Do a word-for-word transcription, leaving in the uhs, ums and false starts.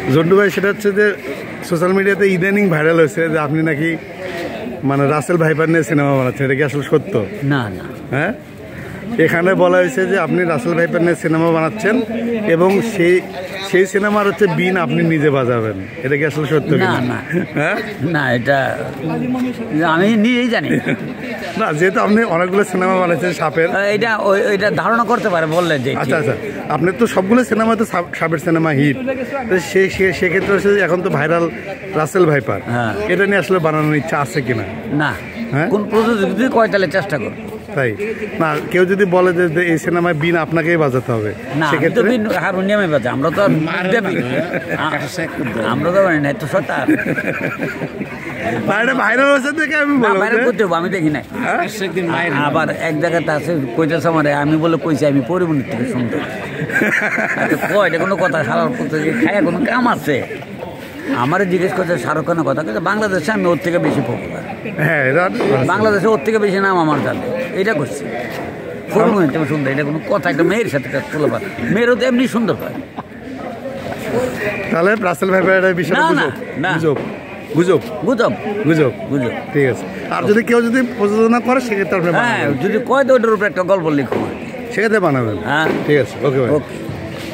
জন্টু ভাই, সেটা হচ্ছে যে সোশ্যাল মিডিয়াতে ইদানিং ভাইরাল হয়েছে যে আপনি নাকি মানে রাসেল ভাইপার নিয়ে সিনেমা বানাচ্ছেন, এটা কি আসলে সত্য? না না, হ্যাঁ, এখানে বলা হয়েছে যে আপনি রাসেল ভাইপার নিয়ে সিনেমা বানাচ্ছেন এবং সেই সেই সিনেমার হচ্ছে বিন আপনি নিজে বাজাবেন, এটা কি আসলে সত্য? না না, হ্যাঁ না, এটা আমি নিজেই জানি না, যেহেতু আপনি অনেকগুলো সিনেমা বানাচ্ছেন সাপের, এটা এটা ধারণা করতে পারে বললে যে। আচ্ছা আচ্ছা, আপনার তো সবগুলো সিনেমা তো সাপের সিনেমা হিট, তো সে সেক্ষেত্রে হচ্ছে এখন তো ভাইরাল রাসেল ভাইপার, হ্যাঁ, এটা নিয়ে আসলে বানানোর ইচ্ছা আছে কিনা? না, হ্যাঁ, কোন প্রযোজক কয় তাহলে চেষ্টা করব। তাই না, কেউ যদি বলে যে এই সিনেমায় বিন আপনাকেই বাজাতে হবে, সেক্ষেত্রে হারমোনিয়ামে বাজে, আমরা তো আমরা তো না তো সত্য ভাইরাল হয়েছে দেখে আমি করতে হবো, আমি দেখি না। আবার এক জায়গাতে আছে কইতেছে আমার, আমি বলে কইছি আমি পরিমণির থেকে শুনতে কয়, এটা কোনো কথা খারাপ করতে খায় কোনো কাম আছে? আমারে জিজ্ঞেস করছে শাহরুখ খানের কথা, কিন্তু বাংলাদেশে আমি ওর থেকে বেশি পপুলার, হ্যাঁ বাংলাদেশে ওর থেকে বেশি নাম আমার জানে, এটা করছি পরিমণির থেকে সুন্দর, এটা কোনো কথা? একটা মেয়ের সাথে তুলে পারে, মেয়েরও তো এমনি সুন্দর হয়। তাহলে রাসেল ভাইপার এটা বিষয়টা গুজব গুজব গুজব গুজব গুজব ঠিক আছে। আর যদি কেউ যদি প্রযোজনা করে সেক্ষেত্রে আপনি, হ্যাঁ, যদি কয় তো ওটার উপরে একটা গল্প লিখো, সেক্ষেত্রে বানাবেন। হ্যাঁ, ঠিক আছে, ওকে ভাই। ওকে।